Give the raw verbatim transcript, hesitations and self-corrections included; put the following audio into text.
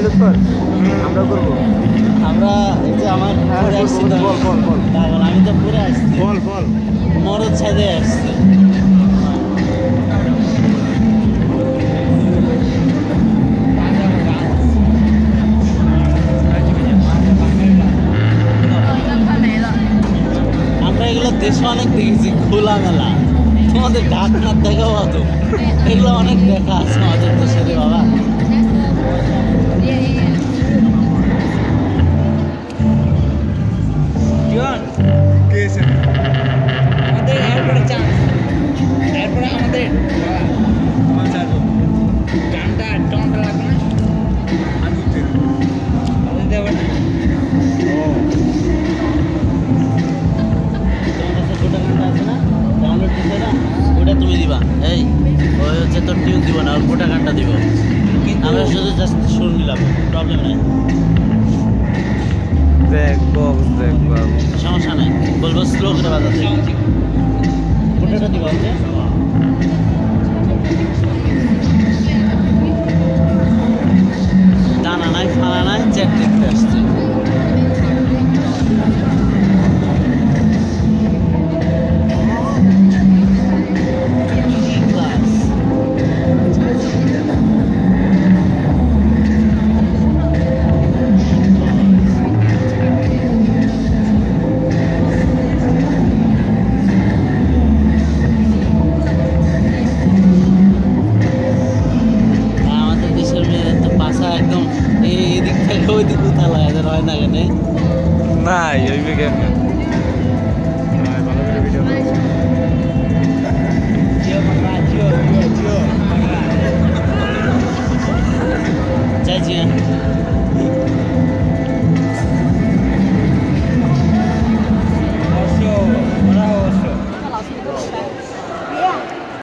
complete কর আমরা করবো আমরা এই যে আমার পরে আসছি তো বল বল বল পাগল আমি তো পরে আসছি বল বল মরদ ছাদে আসছি আমরা এগুলো দেশে অনেক দেখেছি খোলামেলা তোমাদের ঢাকনার দেখাও অত এগুলো অনেক দেখা আছে আমাদের দেশে রে বাবা কে এসে আমাদের এরপরে চান্স এরপরে আমাদের গানটা টনটা লাগবে না আমি উঠে আমাদের দেবে না তোমার কাছে গোটা গানটা আছে না ডাউনলোড দিতে না ওটা তুমি দিবা এই ওই হচ্ছে তোর টিউন দিব না ওর গোটা গানটা দিব আমরা শুধু জাস্ট শুন নিলাম প্রবলেম নেই দেখ বক্স দেখ বাবু সমস্যা নেই বলবো স্লো করে বাজাতে গোটাটা দিবা ওকে দানা নাই ফানা নাই চ্যাট দেখতে আসছে এদিক থেকে ওই দিক উঠালা এদের হয় না কেন না ওই কেন